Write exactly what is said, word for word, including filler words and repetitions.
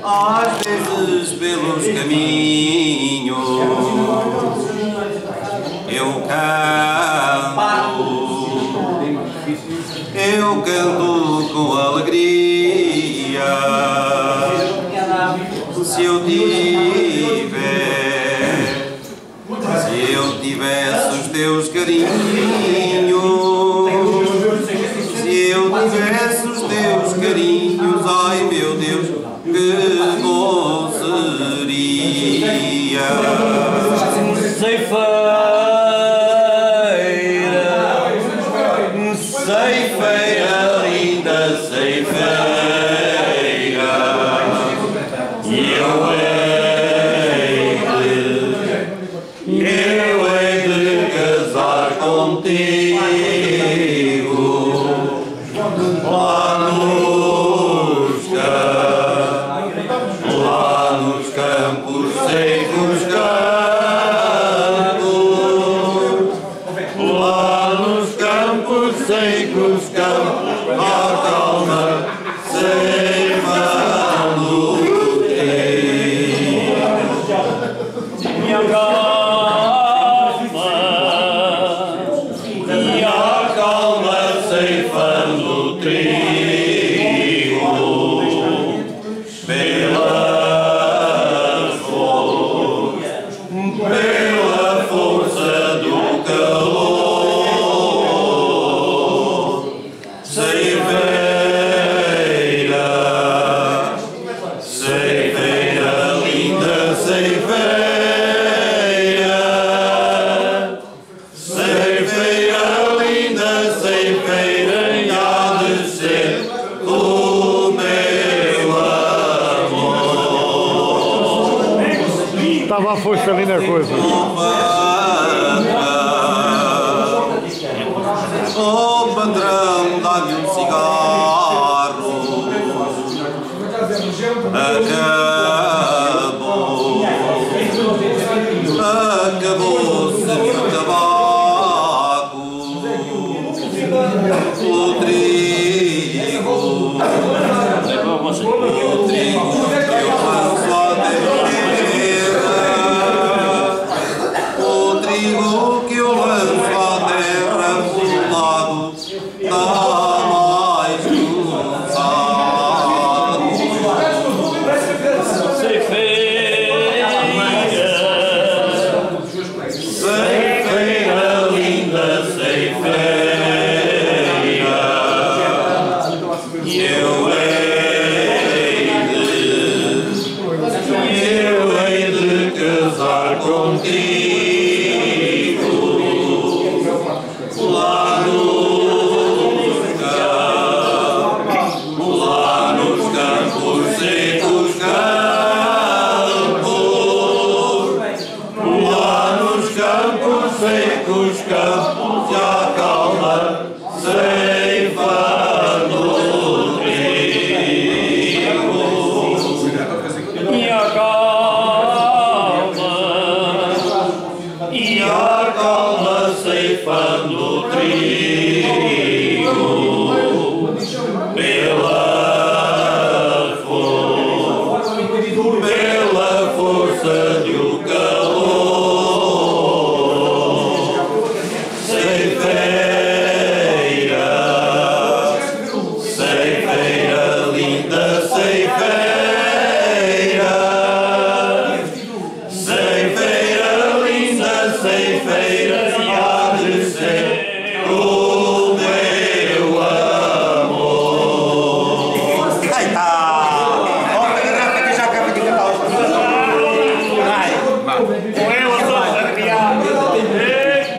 às vezes pelos caminhos eu canto, eu canto com alegria. Se eu tiver, se eu tivesse os teus carinhos, se eu tivesse os teus carinhos, ai meu Deus, que bom seria. Ceifeira, ceifeira, linda ceifeira, e eu hei de, eu hei de casar contigo lá nos campos, lá nos campos secos, campos, lá nos campos secos, campos, a calma ceifando minha calma, minha calma ceifando trigo pela força, pela força do calor. Ceifeira, ceifeira, linda ceifeira, ceifeira, linda ceifeira, e há de ser o meu amor. Estava a força ali na coisa. Oh patrão, dá-me um cigarro. Acabou, acabou-se o tabaco, o trigo, o trigo que eu lanço à terra, o trigo que eu lanço à terra, por lado dá mais cruzado. Ceifeira, linda ceifeira, e eu hei de, eu hei de casar contigo lá nos campos, lá nos campos secos, campos, lá nos campos secos, campos, e a calma ceifando trigo, e a calma, e a calma ceifando trigo pela força, pela força do calor. Ceifeira, ceifeira, linda ceifeira, ceifeira, linda ceifeira.